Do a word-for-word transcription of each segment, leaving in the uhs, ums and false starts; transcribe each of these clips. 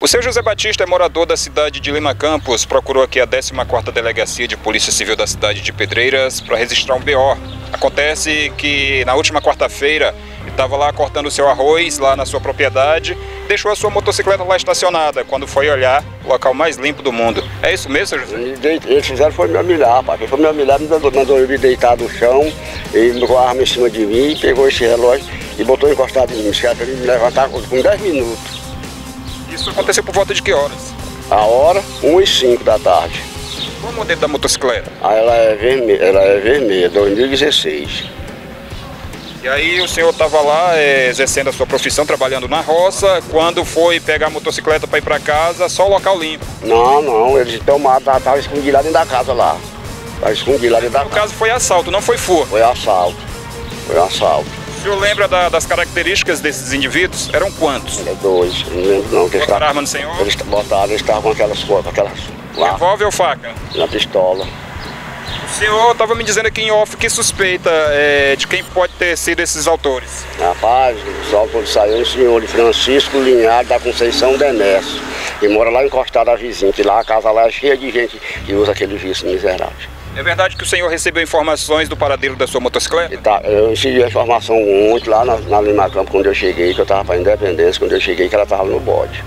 O seu José Batista é morador da cidade de Lima Campos, procurou aqui a décima quarta Delegacia de Polícia Civil da cidade de Pedreiras para registrar um B O. Acontece que na última quarta-feira ele estava lá cortando o seu arroz lá na sua propriedade, deixou a sua motocicleta lá estacionada, quando foi olhar, o local mais limpo do mundo. É isso mesmo, seu José? Eles fizeram foi me humilhar, rapaz. Quem foi me humilhar me mandou, mandou eu me deitar no chão, ele com a arma em cima de mim, pegou esse relógio e botou encostado em mim, para ele me levantar com dez minutos. Isso aconteceu por volta de que horas? A hora, uma e cinco da tarde. Qual o modelo da motocicleta? Ah, ela é vermelha, ela é vermelha, dois mil e dezesseis. E aí o senhor estava lá é, exercendo a sua profissão, trabalhando na roça, quando foi pegar a motocicleta para ir para casa, só o local limpo? Não, não, eles tomaram, estavam escondidos lá dentro da casa lá. Estavam escondidos lá dentro da casa. No caso foi assalto, não foi furto? Foi assalto, foi assalto. O senhor lembra da, das características desses indivíduos? Eram quantos? É dois, não lembro não. Que botaram arma no senhor? Eles botaram, eles estavam com aquelas coisas, aquelas lá. Revólver ou faca? Na pistola. O senhor estava me dizendo aqui em off que suspeita é, de quem pode ter sido esses autores. Rapaz, os autores saíram o senhor de Francisco Linhares da Conceição Demércio, que mora lá encostado a vizinha, que lá a casa lá é cheia de gente que usa aquele vício miserável. É verdade que o senhor recebeu informações do paradeiro da sua motocicleta? Tá, eu recebi a informação ontem lá na, na Lima Campos, quando eu cheguei, que eu estava para Independência, quando eu cheguei que ela estava no bode.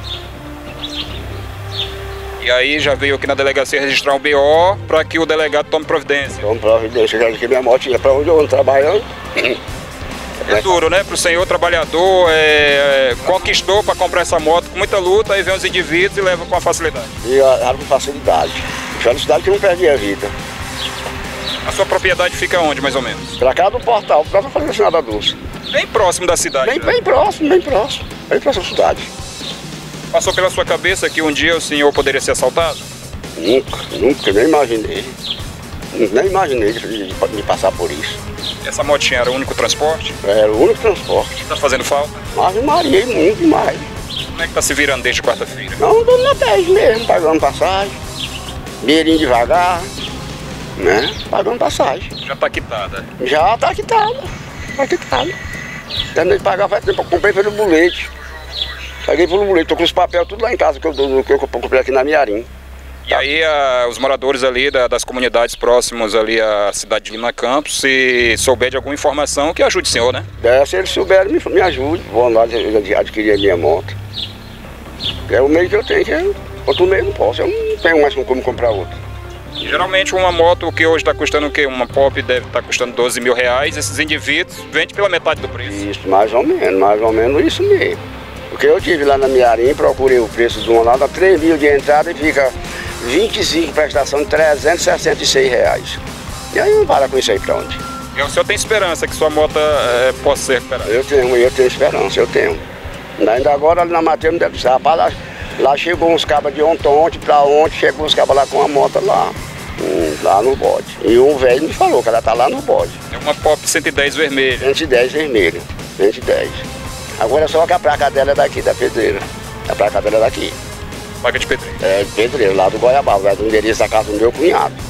E aí já veio aqui na delegacia registrar um B O para que o delegado tome providência. Tome providência, já que minha moto ia para onde eu ando trabalhando. É duro, né? Para o senhor trabalhador, é, conquistou para comprar essa moto com muita luta, aí vem os indivíduos e leva com a facilidade. E era com facilidade. Felicidade que não perdi a vida. A sua propriedade fica onde, mais ou menos? Pra cá do portal, pra cá fazer nada doce. Bem próximo da cidade. Bem, né? bem próximo, bem próximo. Bem próximo da cidade. Passou pela sua cabeça que um dia o senhor poderia ser assaltado? Nunca, nunca, nem imaginei. Nem imaginei de, de, de passar por isso. Essa motinha era o único transporte? Era o único transporte. Tá fazendo falta? Ave Maria, muito demais. Como é que tá se virando desde quarta-feira? Não, andando na dez mesmo, pagando passagem. Beirinho devagar, né? Pagando passagem. Já tá quitada? Já tá quitada, tá quitada. Terminei de pagar, faz tempo, eu comprei pelo bulete. Paguei pelo bulete, tô com os papéis tudo lá em casa que eu, que eu comprei aqui na Miarim. E aí a, os moradores ali da, das comunidades próximas ali à cidade de Lima Campos, se souber de alguma informação, que ajude o senhor, né? É, se eles souberem, me, me ajude. Vou lá adquirir a minha moto. É o meio que eu tenho, que eu, outro meio não posso, eu não tenho mais como comprar outro. Geralmente uma moto que hoje está custando o quê? Uma Pop deve estar tá custando doze mil reais, esses indivíduos vendem pela metade do preço. Isso, mais ou menos, mais ou menos isso mesmo. Porque eu tive lá na Miarim, procurei o preço de uma lá, dá três mil de entrada e fica vinte e cinco prestação de trezentos e sessenta e seis reais. E aí não para com isso aí pra onde? E o senhor tem esperança que sua moto é, possa ser recuperada? Eu tenho, eu tenho esperança, eu tenho. Ainda agora ali na matéria não deve estar. Rapaz, lá, lá chegou uns cabas de ontem, ontem pra ontem, chegou uns cabas lá com a moto lá, hum, lá no bode. E um velho me falou que ela tá lá no bode. É uma Pop cento e dez vermelha. cento e dez vermelha, cento e dez. Agora é só que a placa dela é daqui, da Pedreira. A placa dela é daqui. Placa de pedreiro. É de Pedreiro, lá do Goiabal, lá do endereço da casa do meu cunhado.